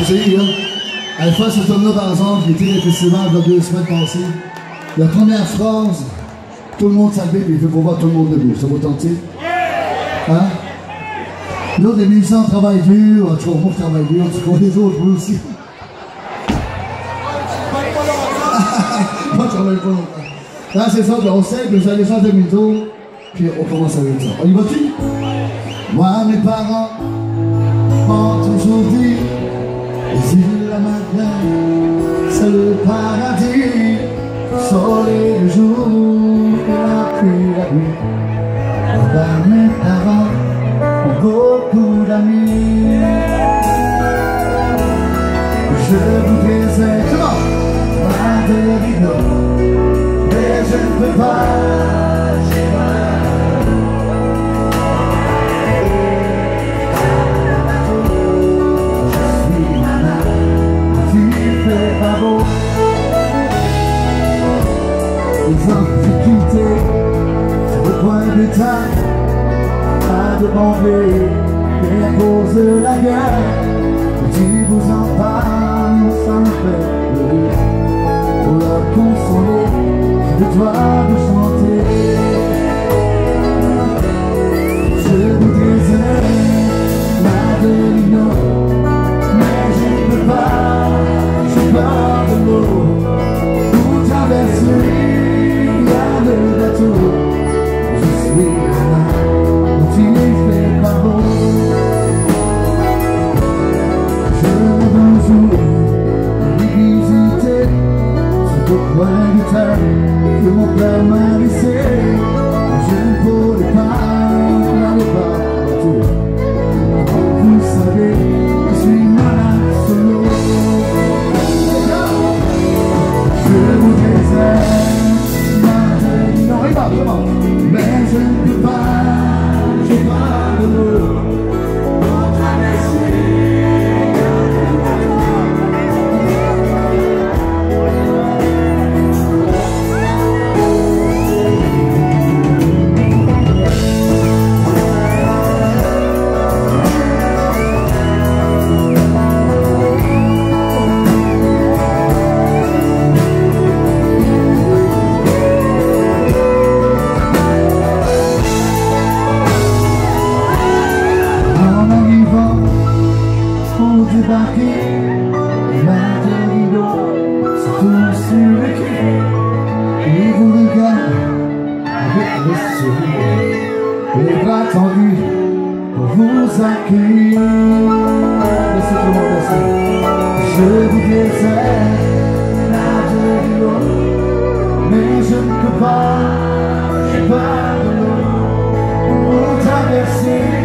essayé, hein? Elle fait ce tournoi par exemple, qui était le festival il y a 2 semaines passées. La première phrase, tout le monde s'habille et il faut voir tout le monde debout. Ça vous tente? Hein? L'autre, les musiciens travaillent dur, en tout cas, moi je travaille dur, en tout cas, les autres, vous aussi. Moi je travaille pas longtemps. Là, c'est ça, on sait que vous allez faire des minutes, puis on commence avec ça. On y va-tu? Moi, mes parents m'ont toujours dit, les îles la Madeleine, c'est le paradis, soleil le jour et la pluie la nuit. Ben, mes parents ont beaucoup d'amis. Je voudrais être Madeleine, mais je ne peux pas, j'ai mal. Je suis malade, tu fais pas beau. Les difficultés sur le point de taille, à demander les causes de la guerre. Tu vous en parles, ça me fait pleurer. Pour leur consoler, je dois de chanter. Je voudrais être Madeleine, mais je ne peux pas, j'ai peur de l'eau. Pour traverser, il y a le bateau. Je suis là, tu fais pas beau. Je veux jouer, visiter ce beau guitare que mon père m'a laissé. Je ne pourrais pas aller partout. Vous savez, je suis malade solo. Je voudrais être Madeleine, non, il va, comment? Mais je ne peux pas, j'ai pas de l'eau pour traverser. Madeleine, c'est tout sur le quai. Et vous regardez avec le sourire, les bras tendus pour vous accueillir. Laissez tout le monde passer. Je voudrais être Madeleine, mais je ne peux pas, j'ai pas de l'eau pour traverser.